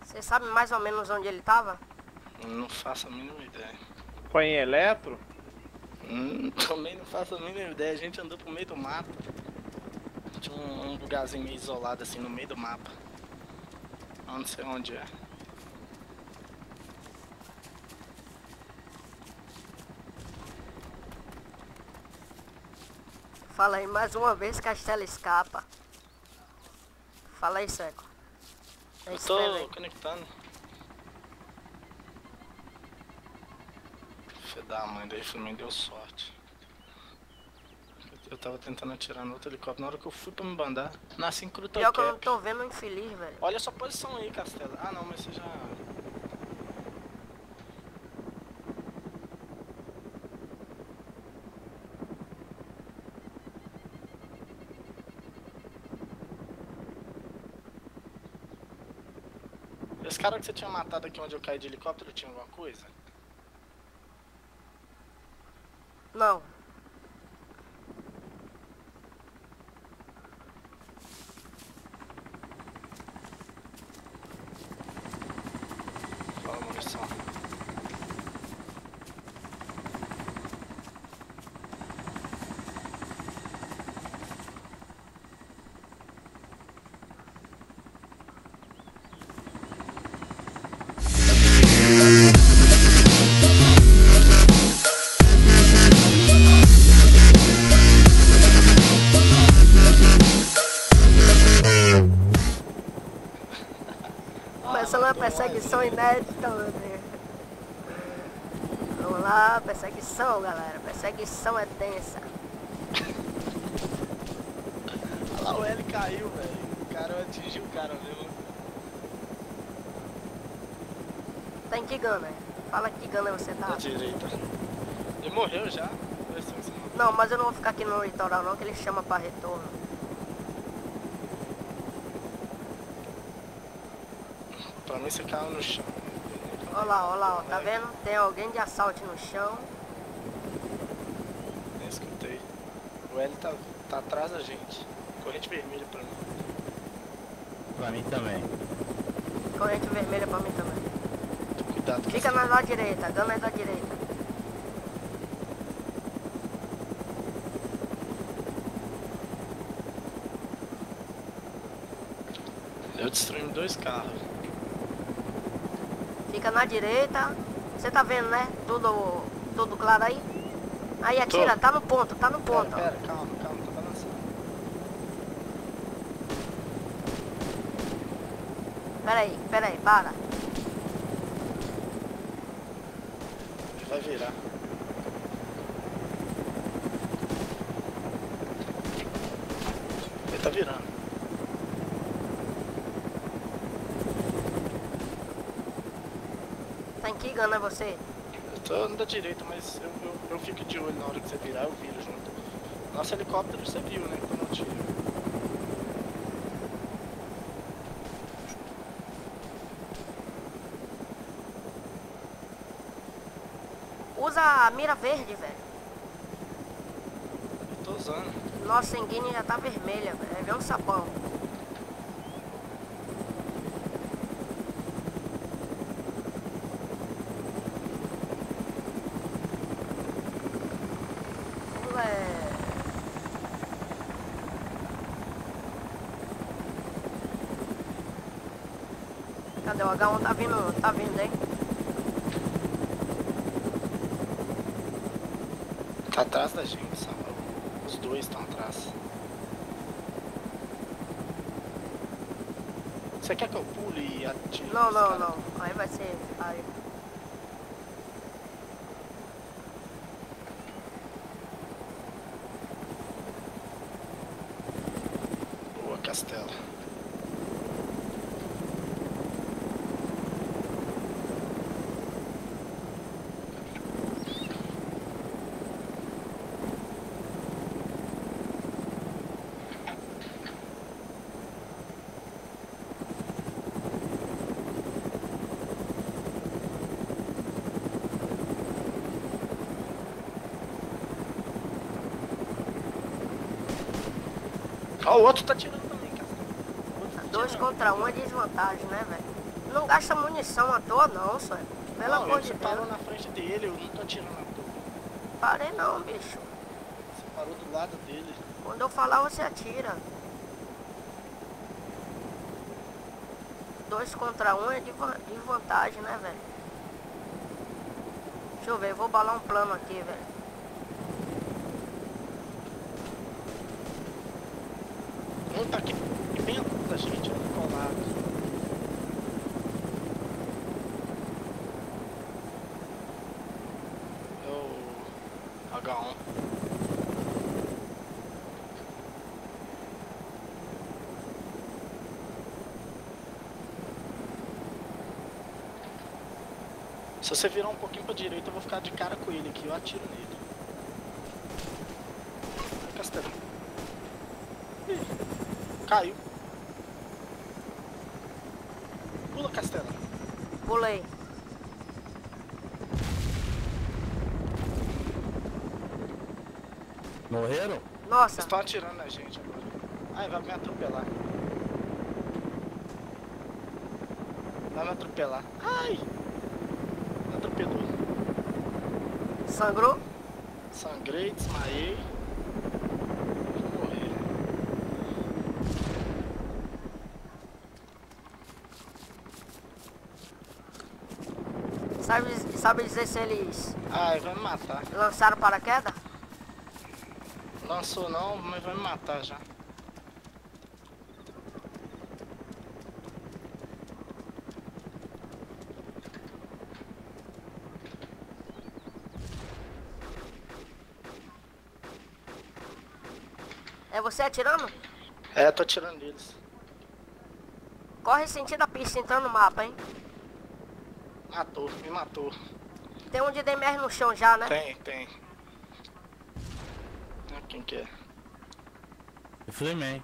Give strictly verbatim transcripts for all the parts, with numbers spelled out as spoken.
Você sabe mais ou menos onde ele tava? Não faço a mínima ideia. Foi em Eletro? Hum, também não faço a mínima ideia. A gente andou pro meio do mato. Tinha um, um lugarzinho meio isolado assim no meio do mapa. Eu não sei onde é. Fala aí mais uma vez que a Estela escapa. Fala aí, Seco. É Eu isso tô mesmo, hein? conectando. Filho da mãe, daí também deu sorte. Eu tava tentando atirar no outro helicóptero. Na hora que eu fui pra me bandar, nasci em Pior que eu não Crutocap. tô vendo um infeliz, velho. Olha a sua posição aí, Castela. Ah não, mas você já... Esse cara que você tinha matado aqui onde eu caí de helicóptero tinha alguma coisa? Não. Fala, munição. Começando uma perseguição inédita, meu Deus. Vamos lá, perseguição, galera. Perseguição é tensa. Olha lá, o L caiu, velho. O cara atingiu o cara mesmo. Tá em que gana? Fala que gana você tá. Da direita. Ele morreu já? Não, mas eu não vou ficar aqui no litoral não, que ele chama pra retorno. Pra mim você caiu no chão. Olha lá, olha lá, ó. Tá vendo? Tem alguém de assalto no chão. Nem escutei. O L tá, tá atrás da gente. Corrente vermelha pra mim. Pra mim também. Corrente vermelha pra mim também. Cuidado com Fica essa... na da direita, gana é da direita. Eu destruí dois carros. Fica na direita. Você tá vendo, né? Tudo, tudo claro aí? Aí atira, Tô. tá no ponto, tá no ponto. Pera, pera, calma, calma, tô balançando. Pera aí, pera aí, para. Ele vai virar. Ele tá virando. Tá em que gana você? Eu tô da direita, mas eu, eu, eu fico de olho na hora que você virar, eu viro junto. Nosso helicóptero você viu, né? Quando eu tiro. Usa a mira verde, velho. Eu tô usando. Nossa sanguínea já tá vermelha, velho. É ver um sapão. Ué. Cadê o agá um? Tá vindo, tá vindo, hein? Tá atrás da gente, Samuel. Os dois estão atrás. Você quer que eu pule e atire? Não, esse não, cara? não. Aí vai ser. Aí. Boa, Castelo. Ó, o outro tá tirando também, Castelo. O outro tá Dois tirando. contra um é desvantagem, né, velho? Não gasta munição à toa não, senhor. Pelo Não, amor você de parou Deus. na frente dele, eu não tô atirando à toa. Parei não, bicho. Você parou do lado dele. Quando eu falar, você atira. Dois contra um é de, va- de vantagem, né, velho? Deixa eu ver, eu vou balar um plano aqui, velho. Um tá aqui bem atrás da gente, um colado. É o H um. Se você virar um pouquinho pra direita, eu vou ficar de cara com ele aqui, eu atiro nele. Castelo. Ih, caiu. Pula, Castelo. Pulei. Morreram? Nossa, Eles estão atirando na gente agora. Ai, vai me atropelar. Vai me atropelar. Ai! Me atropelou. sangrou? Sangrei, desmaiei. Vou morrer. Sabe, sabe dizer se eles Ai, vai me matar. lançaram paraquedas? Lançou não, mas vai me matar já. É você atirando? É, tô atirando neles. Corre sentido a pista entrando no mapa, hein? Matou, me matou. Tem um de D M R no chão já, né? Tem, tem. Ah, quem que é? Eu flimei.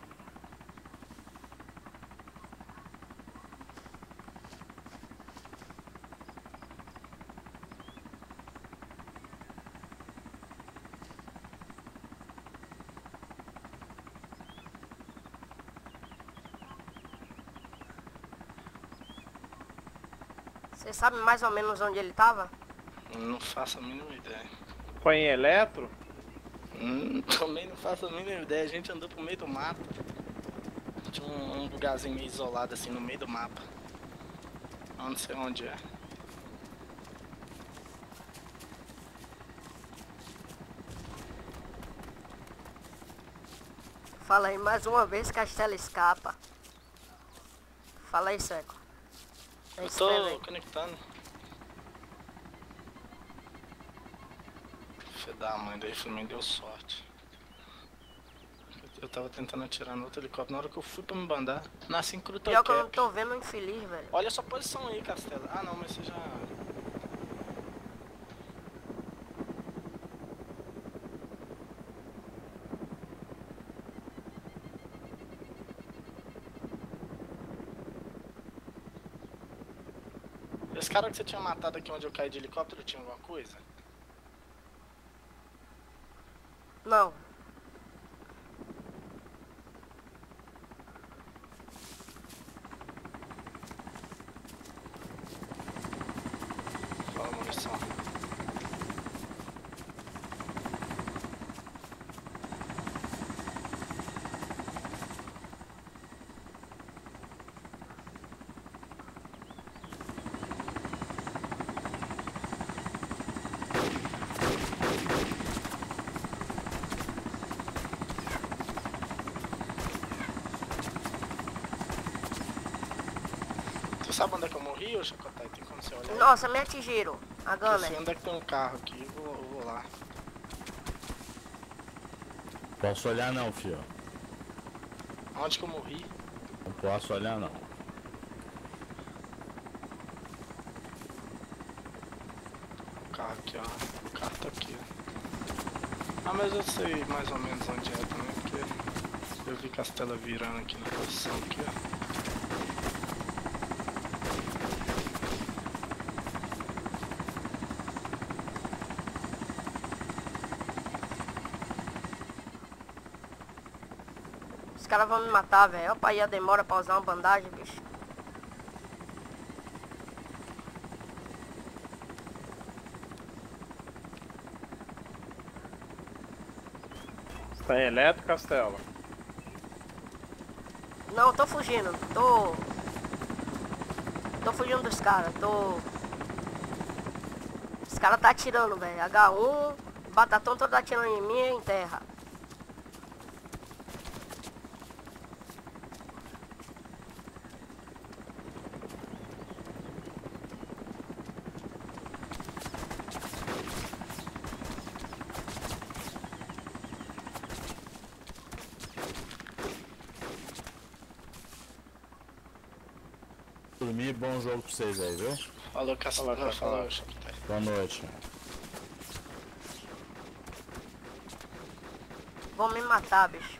Você sabe mais ou menos onde ele tava? Não faço a mínima ideia. Foi em Eletro? Hum, também não faço a mínima ideia. A gente andou pro meio do mato. Tinha um, um lugarzinho meio isolado assim no meio do mapa. Eu não sei onde é. Fala aí mais uma vez, Castelo escapa. Fala aí, Seco. Eu Escreve tô aí. conectando. Filho da mãe, daí também deu sorte. Eu tava tentando atirar no outro helicóptero. Na hora que eu fui pra me bandar, nasci em Cruta Pior que eu não Cap. tô vendo um infeliz, velho. Olha a sua posição aí, Castelo. Ah não, mas você já... Esse cara que você tinha matado aqui onde eu caí de helicóptero tinha alguma coisa? Não. Fala, munição. Você sabe onde é que eu morri, ô Chacotai? Tem como você olhar? Nossa, me atingiram. A Eu sei Gunner. onde é que tem um carro aqui, eu vou, eu vou lá. Posso olhar não, filho. Onde que eu morri? Não posso olhar não. O carro aqui, ó. O carro tá aqui, ó. Ah, mas eu sei mais ou menos onde é também, porque eu vi Castela virando aqui na posição aqui, ó. Os caras vão me matar, velho. Opa, aí a demora pra usar uma bandagem, bicho. Tá em elétrico, Castelo? Não, eu tô fugindo. Tô... Tô fugindo dos caras. Tô... Os caras tá atirando, velho. H um, Batatão todo atirando em mim e em terra. Dormir, bom jogo pra vocês aí, viu? Falou, Castelo. Falou, Falou, Castelo. Boa noite. Vão me matar, bicho.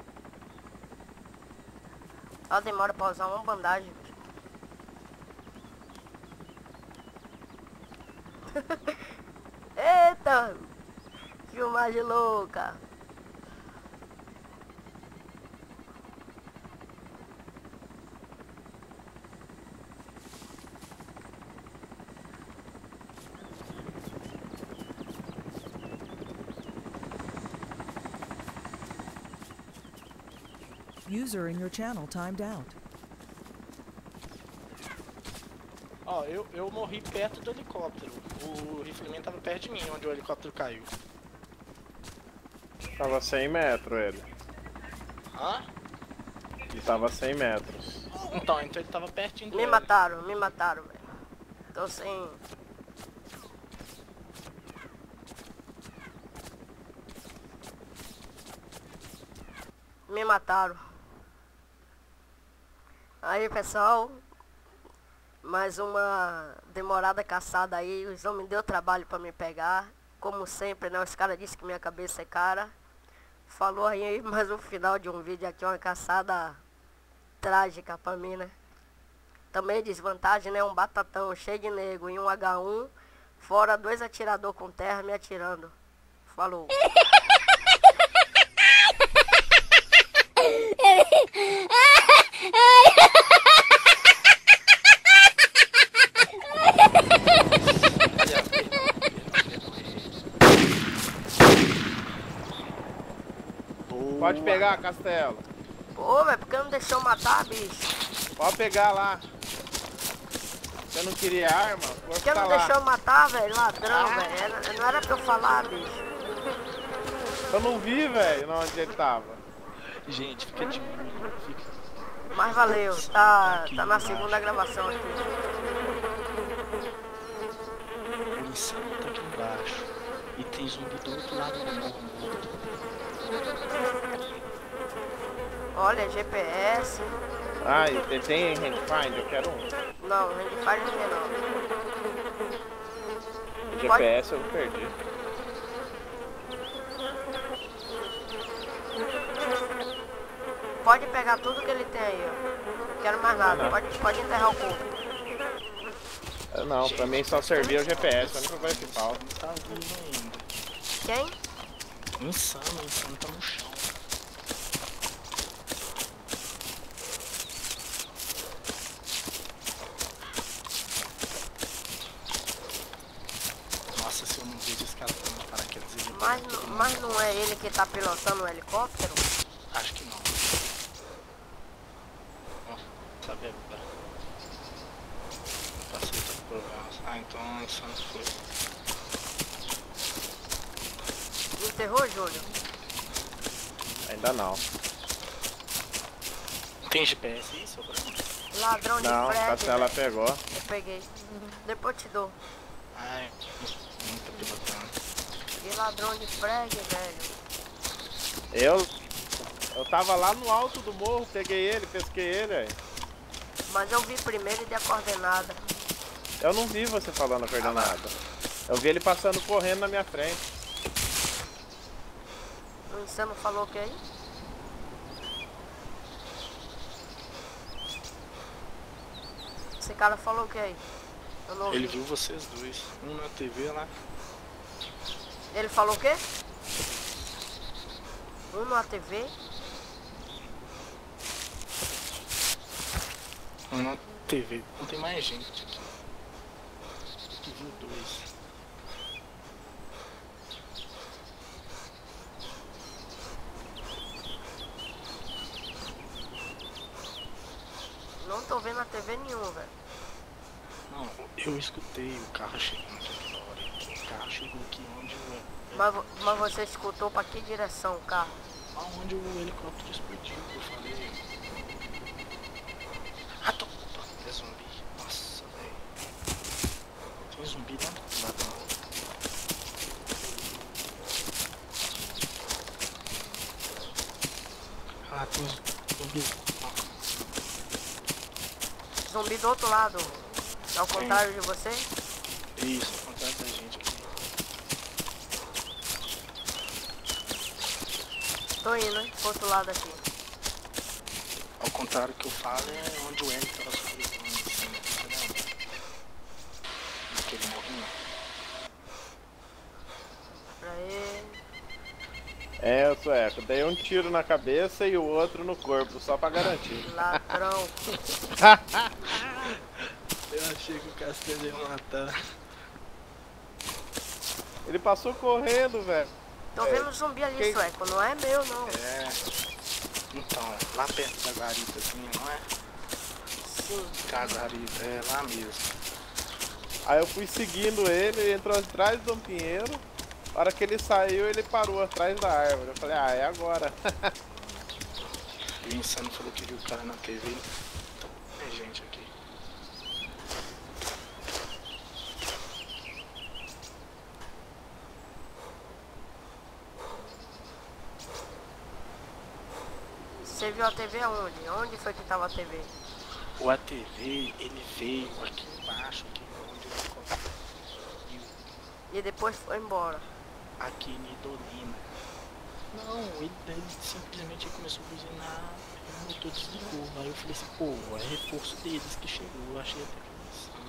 Só demora pra usar uma bandagem, bicho. Eita! Filmagem louca. User in your channel timed out. Ó, eu, eu morri perto do helicóptero. O rifleman tava perto de mim, onde o helicóptero caiu. Tava cem metros ele. Hã? Ele tava cem metros. Então, então ele tava pertinho do Me heli. mataram, me mataram, velho. Tô sem... Me mataram. Aí, pessoal, mais uma demorada caçada aí. Os homens deu trabalho pra me pegar. Como sempre, né? Os caras disseram que minha cabeça é cara. Falou aí, mas no final de um vídeo aqui, uma caçada trágica pra mim, né? Também desvantagem, né? Um batatão cheio de nego e um H um. Fora dois atirador com terra me atirando. Falou. Pode pegar, Castelo. Pô, velho, por que não deixou matar, bicho? Pode pegar lá. Você não queria arma? Por Força que tá não lá. deixou matar, velho? Ladrão, velho. Era- Não era pra eu falar, bicho. Eu não vi, velho, onde ele tava. Gente, fica de boa, fica. Mas valeu, tá, tá na segunda gravação aqui. O insano tá aqui embaixo. E tem zumbi do outro lado do morro morto. Olha, G P S. Ah, e tem- tem Handfinder? Eu quero um. Não, Handfire não tem não. O G P S eu perdi. Pode pegar tudo que ele tem aí, ó. Não quero mais nada. não. Pode, pode enterrar o corpo. Ah, Não, pra mim só servia o G P S, a única coisa que falta. Tá vivo ainda. Quem? Insano, o insano tá no chão. Nossa, se eu não vejo esse cara com paraquedas, ele Mas, não- mas não é ele que tá pilotando o helicóptero? acho que não. Ó, sabe agora. Passei todo problema. Ah, então o insano foi. Enterrou, Júlio? Ainda não. Tem G P S aí, seu Bruno? Ladrão de Não, frete, Castela velho. pegou. Eu peguei. Depois eu te dou. Ai, muita pilotando. Que ladrão de frag, velho. Eu. Eu tava lá no alto do morro, peguei ele, pesquei ele, aí. Mas eu vi primeiro e dei a coordenada. Eu não vi você falando a coordenada. Eu vi ele passando correndo na minha frente. O insano falou o que aí? Esse cara falou o que aí? Eu não Ele ouvi. viu vocês dois, um na T V lá. Ele falou o quê? Um na T V? Um na T V. Não tem mais gente aqui. Que viu dois. tô vendo a T V nenhum, velho. Não, eu escutei o carro chegando aqui na hora. O carro chegou aqui onde o... Mas, vo- mas você escutou pra que direção o carro? Aonde o helicóptero explodiu, que eu falei. Ah, tô... Opa, é zumbi. Nossa, velho. Tem zumbi dentro do ladrão. Ah, tem zumbi. Zumbi do outro lado. Ao contrário de você? Isso, ao contrário da gente aqui. Tô indo, hein? Pro outro lado aqui. Ao contrário que eu falo é onde o L tava subindo assim, tá vendo? Aquele morrinho. Pra ele. É, Sueco, dei um tiro na cabeça e o outro no corpo, só pra garantir. Ladrão. Eu achei que o Castelo ia matar. Ele passou correndo, velho. Tô vendo zumbi ali, Quem- Sueco. Não é meu, não. É. Então, lá perto da guaritazinha, não é? Sim. A guarita, é lá mesmo. Aí eu fui seguindo ele, ele entrou atrás do pinheiro. Na hora que ele saiu, ele parou atrás da árvore. Eu falei, ah, é agora. E o Insano falou que viu o cara na T V. Então, tem gente aqui. Você viu a T V aonde? Onde foi que tava a T V? O A T V, ele veio aqui embaixo, aqui onde o helicóptero viu. E depois foi embora. Aqui em Idolina. Não, ele, ele simplesmente começou a buzinar e o motor desligou. Aí eu falei assim, pô, é reforço deles que chegou. Eu achei até que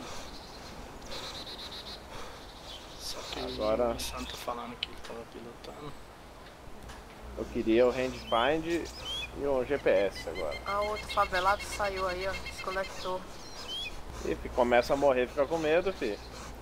era Só que Agora- o Insano tá falando que ele tava pilotando. Eu queria o Handfind e um G P S agora. Ah, outro favelado saiu aí, ó. Desconectou. E fi- começa a morrer, fica com medo, fi.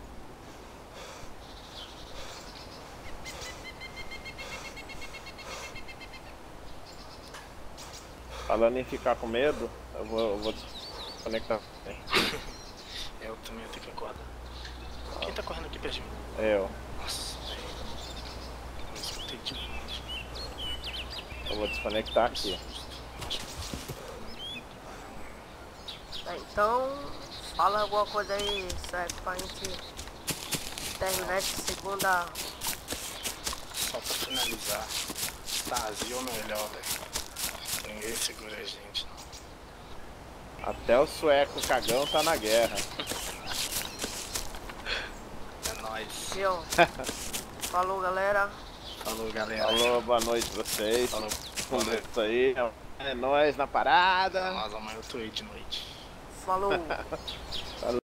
Falando em ficar com medo, eu vou, eu vou desconectar. Eu também tenho que acordar. Quem tá correndo aqui perto de mim? Eu. Nossa, velho. Eu escutei de longe. Eu vou desconectar aqui. Tá, então, fala alguma coisa aí, Sueco, pra gente terminar essa segunda. Só pra finalizar. Brasil melhor, velho. Ninguém segura a gente, não. Até o sueco cagão tá na guerra. É nóis. Viu? Falou, galera. Falou, galera. Falou, boa noite pra vocês. Falou. Com isso aí. É nóis na parada. Nós amanhã eu tô aí de noite. Falou.